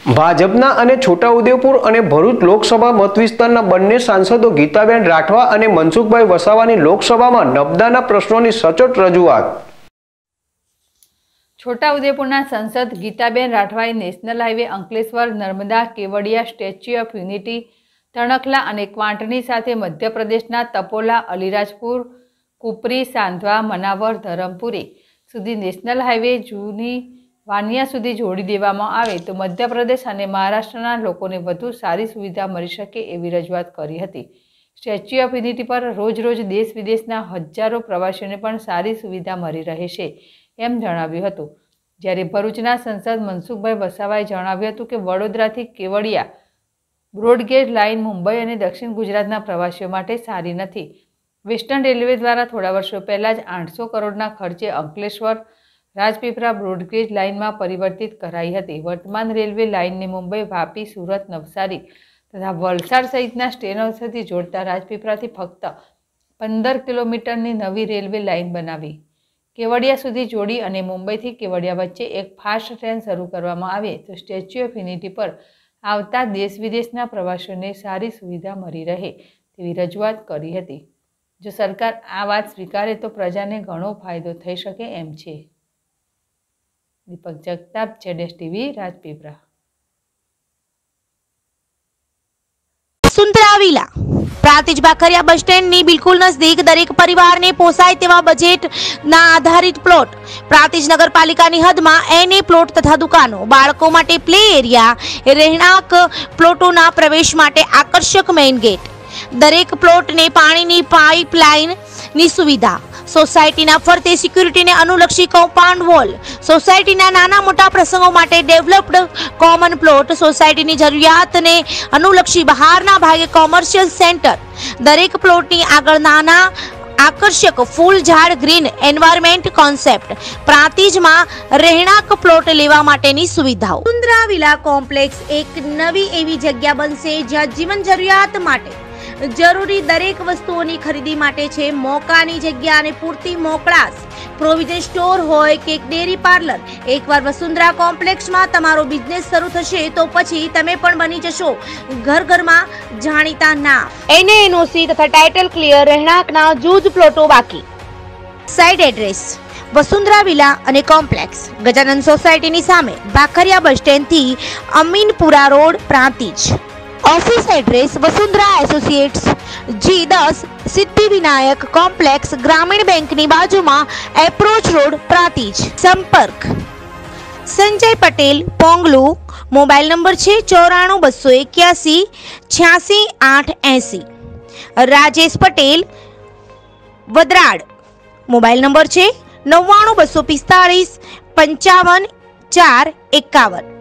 ભાજપના અને છોટાઉદેપુર અને ભરૂચ લોકસભા મતવિસ્તારના બંને સાંસદો ગીતાબેન રાઠવા અને મનસુખભાઈ વસાવાની લોકસભામાં નબદાના પ્રશ્નોની સચોટ રજૂઆત। છોટાઉદેપુરના સાંસદ ગીતાબેન રાઠવાએ national highway Ankleshwar Narmada Kevadia statue of unity Tanakhala અને ક્વાંટની સાથે મધ્યપ્રદેશના તપોલા અલીરાજપુર કુપરી સાંધવા મનાવર ધરમપુરી સુધી નેશનલ હાઈવે જૂની વાનિયા સુધી જોડી દેવામાં આવે તો મધ્યપ્રદેશ અને મહારાષ્ટ્રના લોકોને વધુ સારી સુવિધા મળી શકે એવી રજૂઆત કરી હતી। સ્ટેચ્યુ ઓફ યુનિટી પર રોજ દેશ વિદેશના હજારો પ્રવાસીઓને પણ સારી સુવિધા મળી રહે છે એમ જણાવ્યું હતું। જ્યારે ભરૂચના સાંસદ મનસુખભાઈ વસાવાએ જણાવ્યું હતું કે વડોદરાથી કેવડિયા બ્રોડગેજ લાઇન મુંબઈ અને દક્ષિણ ગુજરાતના પ્રવાસીઓ માટે સારી નથી। વેસ્ટર્ન રેલવે દ્વારા થોડા વર્ષો પહેલાં જ 800 કરોડના ખર્ચે અંકલેશ્વર રાજપીપળા બ્રોડગેજ લાઇનમાં પરિવર્તિત કરાઈ હતી। વર્તમાન રેલવે લાઇનને મુંબઈ વાપી સુરત નવસારી તથા વલસાડ સહિતના સ્ટેશનો સુધી જોડતા રાજપીપળાથી ફક્ત 15 કિલોમીટરની નવી રેલવે લાઇન બનાવી કેવડિયા સુધી જોડી અને મુંબઈથી કેવડિયા વચ્ચે એક ફાસ્ટ ટ્રેન શરૂ કરવામાં આવે તો સ્ટેચ્યુ ઓફ યુનિટી પર આવતા દેશ વિદેશના પ્રવાસીઓને સારી સુવિધા મળી રહે તેવી રજૂઆત કરી હતી। જો સરકાર આ વાત સ્વીકારે તો પ્રજાને ઘણો ફાયદો થઈ શકે એમ છે। दीपक जगताप जेडेस TV Rajpipla. Vasundhara villa Prantij Bakhariya bus stand नी बिल्कुल नजदीक दरेक परिवार ने पोसाय तेवा बजेट ना आधारित प्लॉट प्रातिज नगरपालिका ની હદમાં એને પ્લોટ તથા દુકાનો બાળકો માટે પ્લે એરિયા રહેણાંક પ્લોટોના પ્રવેશ માટે આકર્ષક મેઇન ગેટ દરેક પ્લોટને પાણીની પાઇપલાઇન ની સુવિધા સોસાયટીના ફરતે સિક્યુરિટીને અનુલક્ષી કમ્પાઉન્ડ વોલ સોસાયટીના નાના મોટા પ્રસંગો માટે ડેવલપ્ડ કોમન પ્લોટ સોસાયટીની જરૂરિયાતને અનુલક્ષી બહારના ભાગે કોમર્શિયલ સેન્ટર દરેક પ્લોટની આગળ નાના આકર્ષક ફૂલ ઝાડ ગ્રીન એન્વાયરમેન્ટ કોન્સેપ્ટ પ્રાંતિજમાં રહેણાંક પ્લોટ લેવા માટેની સુવિધાઓ। વસુંધરા વિલા કોમ્પ્લેક્સ એક નવી એવી જગ્યા બનશે જ્યાં જીવન જરૂરિયાત માટે જરૂરી દરેક વસ્તુઓની ખરીદી માટે છે મોકાની જગ્યા અને પૂરતી મોકળાશ પ્રોવિઝન સ્ટોર હોય કે ડેરી પાર્લર। એકવાર વસુંધરા કોમ્પ્લેક્સમાં તમારો બિઝનેસ શરૂ થશે તો પછી તમે પણ બની જશો ઘરમાં જાણીતા નામ। એનઓસી તથા ટાઇટલ ક્લિયર રહેણાંકના જૂજ પ્લોટો બાકી। સાઇટ એડ્રેસ વસુંધરા વિલા અને કોમ્પ્લેક્સ ગજાનંદ સોસાયટીની સામે બાખરિયા બસ સ્ટેન્ડ થી Aminpura road Prantij. Office address Vasundhara associates G10 Siddhi Vinayak complex Gramin bank ની બાજુમાં એપ્રોચ રોડ પ્રાંતિજ। સંપર્ક સંજય પટેલ પોંગલુ મોબાઈલ નંબર છે 94 281 86 880। રાજેશ પટેલ વદરાડ મોબાઈલ નંબર છે 99 245 55 4 51।